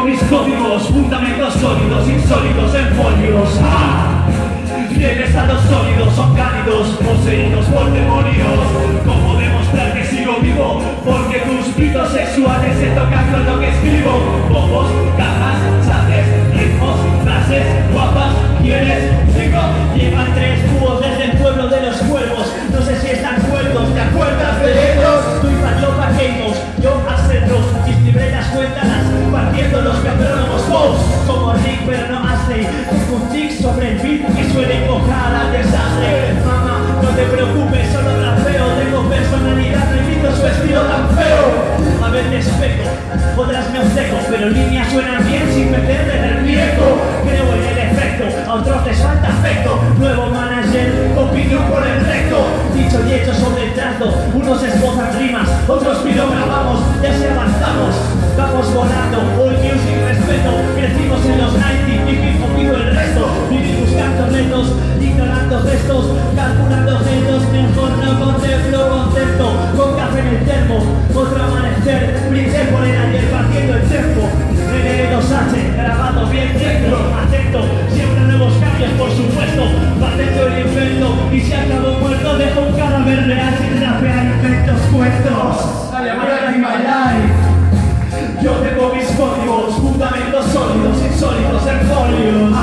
mis códigos, fundamentos sólidos, insólitos en folios. Fieles a los sólidos, son cálidos, poseídos por demonios. ¿Cómo demostrar que sigo vivo? Porque tus gritos sexuales se tocan con lo que escribo. Bombos, cajas, chates, ritmos, frases, guapas, quieres, sigo. Llevan 3 cubos desde el pueblo de los cuervos. No sé si están cuerdos, ¿te acuerdas de ellos? Tú y Falopa Games, yo Acerros, mis libretas cuéntalas, partiendo los metrónomos vos. Como Rick pero no Ashley, tengo un tic sobre el beat que suele invocar al desastre. Mamá, no te preocupes, solo rapeo, tengo personalidad, no imito su estilo tan feo. A veces peco, otras me obceco, pero líneas suenan bien sin meterle en el viejo. Creo en el efecto, a otros les falta afecto. Nuevo manager, opinión por el recto. Dicho y hecho sobre el trato, unos esbozan rimas, otros grabamos, ya si avanzamos, vamos volando. All music, respeto, crecimos en los 90 y hip hop pido el resto. Vivir buscando retos, ignorando gestos, calculando gestos. Mejor no contemplo concepto, con café en el termo, otro amanecer, brindé por el ayer partiendo el tiempo. N2H, grabado bien dentro, atento, siempre nuevos cambios por supuesto. Patento el invento y si acabo muerto dejo un cadáver real sin rapear inventos cuentos. Alemania in my life. Yo tengo mis códigos, fundamentos sólidos, insólitos en folios.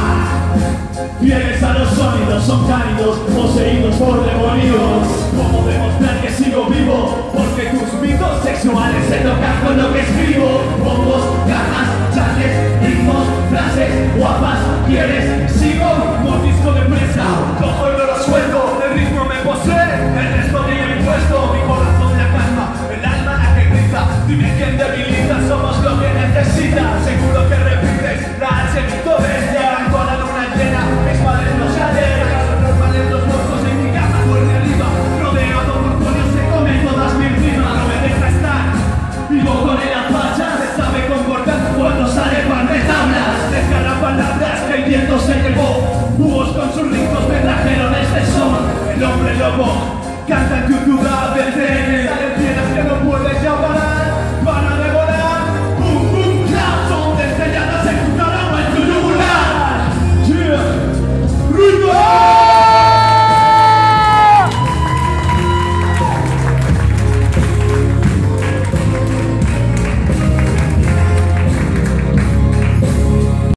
Fieles a los sólidos, son cálidos, poseídos por demonios. ¿Cómo demostrar que sigo vivo? Porque tus mitos sexuales se tocan con lo que escribo. Bombos, cajas, chates, ritmos, frases, guapas, quieres, sigo. Mordisco de presa, cojo y no lo suelto. El ritmo me posee, el resto tiene mi puesto. Mi corazón la calma, el alma la que grita. Dime quién debilita, somos lo que necesitas. Seguro que repites la ansia victorias. Llegan con la luna llena, mis padres no se alejan. Son normales los muertos en mi cama, duerme arriba. Rodeado por pollos, se come todas mis rimas. No me deja estar, vivo con el apacha. Se sabe comportar cuando sale pan de tablas. Descarga palabras que el viento se llevó. Búhos con sus ritmos me trajeron este son. El hombre lobo canta en tu ciudad desde